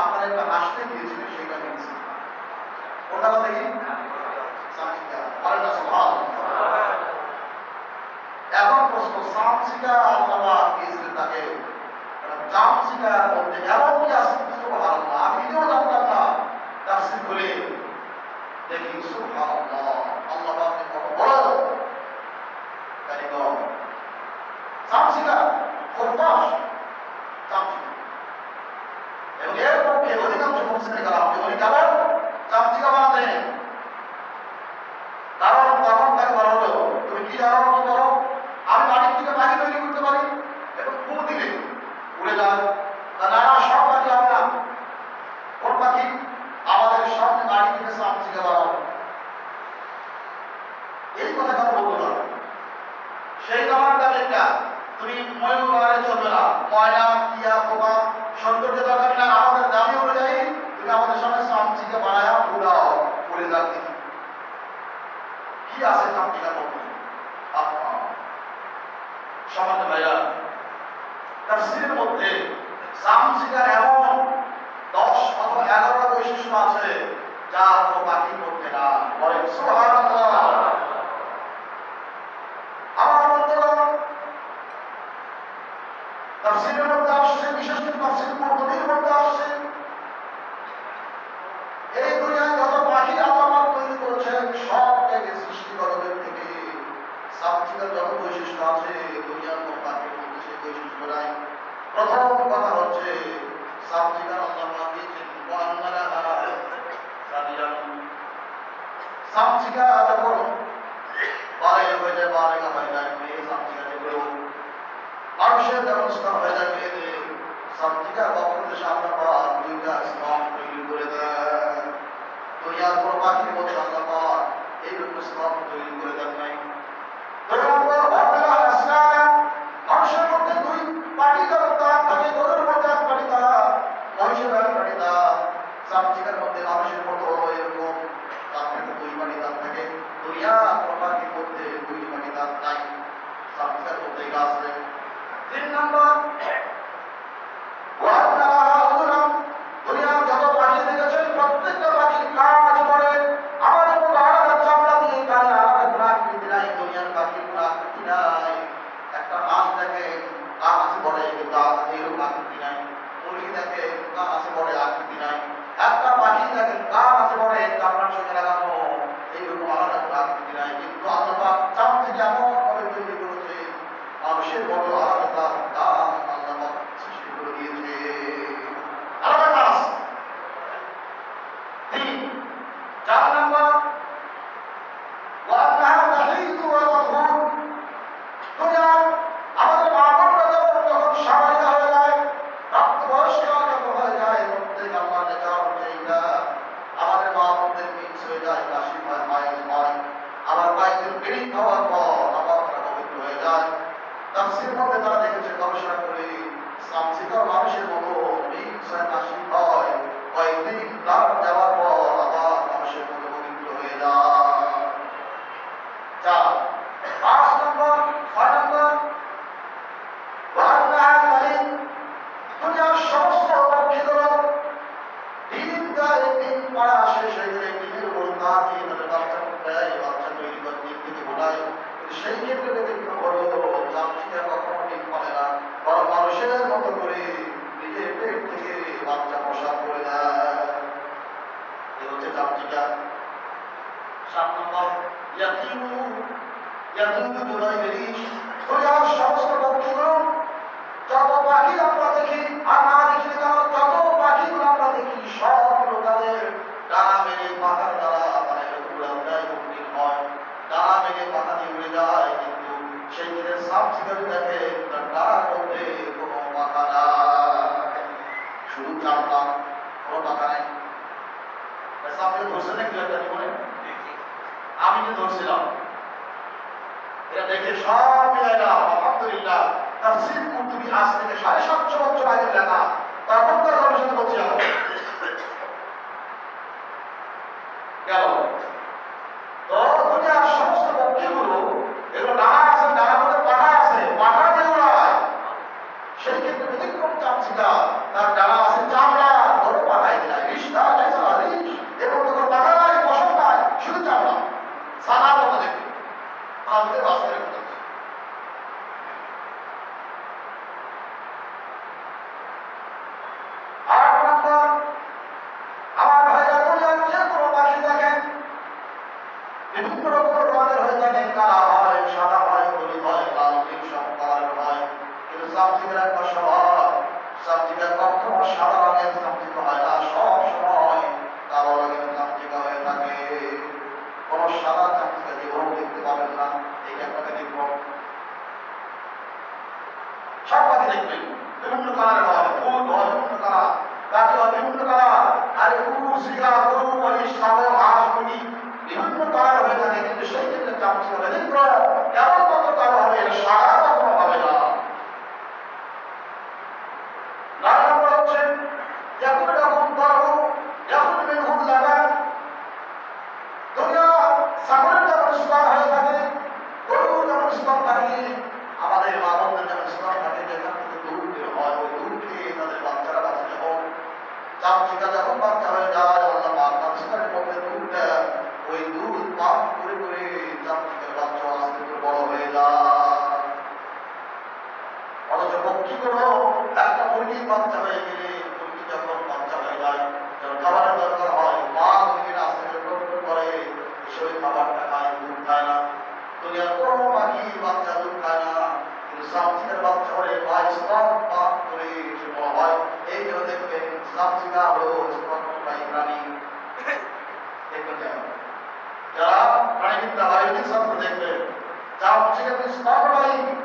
আপনারা একটা হাসতে গিয়েছিলেন, সেটা মিলছে ওটা দেখি সামসিকা বলেন না সুবহানাল্লাহ। এখন প্রশ্ন, সামসিকা আল্লাহ দিয়েছিলেন তাকে, জামসিকার মধ্যে এমন কি আছে সুবহানাল্লাহ, আমি নিজেও জানতাম না। তাফসীর করে দেখি সুবহানাল্লাহ, আল্লাহ পাকের কত বড় কারিগর। সামসিকা খোরপাশ চামচিকা, এবং এর পক্ষে অধিকাংশ মুফাসসির কালাম উনি কেবল চামচিকা বানাতেন। কারণ তখন তাকে বলা হলো, তুমি কি জানো কি করো, আমি মাটির থেকে পাখি তৈরি করতে পারি এবং ফু দিলে উড়ে যায়। না সব পাখি হবে না, কোন পাখি? আমাদের সামনে মাটি থেকে চামচিকা বানাও। এই কথা কেন বলতো না? সেই আমার একটা তুমি ময়ূর বানালে চলবে না, ময়না টিয়া পোকা সৌন্দর্য দরকার না, আমাদের দাবি অনুযায়ী তুমি আমাদের সামনে চামচিকা বানায়া উড়াও, উড়ে যাক দেখি কি আছে চামচিকার মধ্যে। সমাজ ভাইয়া, তাফসীরের মধ্যে চামচিকার এমন 10 অথবা 11টা বৈশিষ্ট্য আছে যা কোনো পাখির মধ্যে না। বলেন সুবহানাল্লাহ। আমার বন্ধুগণ, তাফসীরের মধ্যে আসছে, বিশেষ করে তাফসীর কুরতুবীর মধ্যে আসছে, এই দুনিয়ায় যত পাখি আল্লাহ তৈরি করেছেন সব থেকে সৃষ্টিকর্তাদের থেকে চামচিকার যত বৈশিষ্ট্য আছে দুনিয়ার কোন পাখির মধ্যে সেই বৈশিষ্ট্য নাই। প্রথম কথা হচ্ছে চামচিকার আল্লাহ দিয়েছেন চামচিকা যখন বাড়ি হয়ে যায়, বাড়িটা হয়ে যায়, মেয়ে চামচিকা যেগুলো মানুষের ব্যবস্থা হয়ে যায়, মেয়েদের চামচিকার বক্ষদেশে সামনে পাওয়া দুইটা স্তম্ভ তৈরি করে দেয়। দুনিয়ার কোনো পাখির মধ্যে আল্লাহ পাওয়া এইরকম স্তম্ভ তৈরি করে দেন নাই। মানুষের মধ্যে দুই পাটি দাঁত থাকে, গরুর মধ্যে এক পাটি দাঁত, মহিষের এক পাটি দাঁত, চামচিকার মধ্যে মানুষের মতো এরকম তার মধ্যে দুই পাটি দাঁত থাকে। দুনিয়ার কোনো পাখির মধ্যে দুই পাটি দাঁত নাই, চামচিকার মধ্যে আছে। 3 নম্বর, দুনিয়ার যত পাখি দেখেছেন প্রত্যেকটা পাখির কাজ করে আমাদের মতো আলাদা চামড়া দিয়ে, কানে আলাদা আকৃতি নাই, দুনিয়ার পাখির কোনো আকৃতি নাই। একটা হাঁস দেখে কান আছে বড়, কিন্তু এরকম আকৃতি নাই। মুরগি দেখে কান আছে বড়, আকৃতি নাই। একটা পাখি দেখে কান আছে বড়, চামড়ার সঙ্গে লাগানো, এইরকম আলাদা কোনো আকৃতি নাই। কিন্তু আল্লাহ পাক চামচিকা এমন ভাবে তৈরি করেছে মানুষের মতো আলাদা তার কান আল্লাহ পাক সৃষ্টি করে দিয়েছে, আলাদা কাজ। 4 নম্বর, আমাদের মা বোনরা যখন স্বাভাবিক হয়ে যায়, প্রাপ্তবয়স্ক যখন হয়ে যায়, প্রত্যেক আল্লাহ নেতা হচ্ছে এইটা, আমাদের মা বোনদের মিক্স হয়ে যায়, কাশি হয়, মায়ের হয়, আবার মায়ের বেরিয়ে খাওয়ার পর আবার তারা পবিত্র হয়ে যায়। তাফসীর মধ্যে তারা দেখেছে গবেষণা করে চামচিকার মানুষের মতো মিক্স হয়ে কাশি হয়, কয়েকদিন তার দেওয়ার পর আবার মানুষের মতো পবিত্র হয়ে যায়। 5 নম্বর, 6 নম্বর, দুনিয়ার সমস্ত পক্ষীগুলো ডিম দেয়, ডিম পাড়া শেষ হয়ে গেলে ডিমের উপর তা দিয়ে তাদের বাচ্চা দেয়, বাচ্চা তৈরি করে ডিম থেকে ফোটায়। সেই ক্ষেত্রে ব্যতিক্রম হলো চামচিকা কখনো ডিম পারে না, বরং মানুষের মতো করে নিজের পেট থেকে বাচ্চা প্রসাদ করে দেয়। এ হচ্ছে চামচিকা। 7 নম্বর, দুনিয়ার সমস্ত পক্ষীগুলো যত পাখি আমরা দেখি আর না দেখি না কেন, যত পাখিগুলো আমরা দেখি সবগুলো তাদের ডানা মেলে পাখার দ্বারা মানে উড়ায় মুক্তির হয়, ডানা মেলে পাখা দিয়ে উড়ে যায়। কিন্তু সেই ক্ষেত্রে চামচিকা দেখে তার ডানার মধ্যে কোনো পাখা নাই, শুধু চামড়া, কোনো পাখা নেই। চামচিকা ধরছে নাকি একটা জীবনে? আমি যে ধরছিলাম এটা দেখে সব মিলাইলাম, আলহামদুলিল্লাহ। তাফসীর কুরতুবী আজ থেকে 750 বছর আগে লেখা, তখনকার গবেষণা করছি এখন গেল। তো দুনিয়ার সমস্ত পক্ষীগুলো এগুলো ডানা আছে, ডানার মধ্যে পাখা আছে, পাখা দিয়ে উড়ায়। সেই ক্ষেত্রে ব্যতিক্রম চামচিকা, তার ডানা আছে চামড়া, বড় পাখা সাদা রঙের চামচিকা হয় না, সব সময় কালো রঙের চামচিকা হয়ে থাকে। কোন সাদা চামচিকা জীবনও দেখতে পাবেন না। এই আপনাকে দেখব, সব পাখি দেখবেন বিভিন্ন কালারের হয়, ফুল হয় বিভিন্ন কালার, পাখি হয় বিভিন্ন কালার। আর কুকুর, শিকা, গরু, মহিষ, ছাগল, হাঁস, মুরগি বিভিন্ন কালার হয়ে থাকে, কিন্তু সেই ক্ষেত্রে চামচিকা ব্যতিক্র কেমন কত কালো হবে, সাদা কখনো হবে না। যখন যখন তরু যখন মেঘুল লাগান, দুনিয়া ছাগলের যখন স্তন হয়ে থাকে, গরুর যখন স্তন থাকে, আমাদের মা বোনদের যখন স্তন থাকে, যেখান থেকে দুধ বের হয়, ওই দুধ খেয়ে তাদের বাচ্চারা বাঁচে। যখন চামচিকা যখন বাচ্চা হয়ে যায়, আল্লাহ পাক তার স্তনের মধ্যে দুধ দেয়, ওই দুধ পান করে করে চামচিকার বাচ্চা আস্তে করে বড় হয়ে যায়। অথচ পক্ষী গুলো একটা মুরগির বাচ্চা হয়ে গেলে, মুরগি যখন বাচ্চা হয়ে যায়, যখন খাবারের দরকার হয়, মা মুরগির আস্তে করে টোটো করে সেই খাবারটা খায়, দুধ খায় না। দুনিয়ার কোনো পাখির বাচ্চা দুধ খায় না, কিন্তু চামচিকার বাচ্চা হলে মা স্তন পান করে সে বড় হয়। এই জন্য দেখবেন চামচিকা হলো স্তন্যপায়ী প্রাণী। দেখবেন যারা প্রাণীবিদ্যা বায়োলজি ছাত্র দেখবেন, চামচিকা স্তন্যপায়ী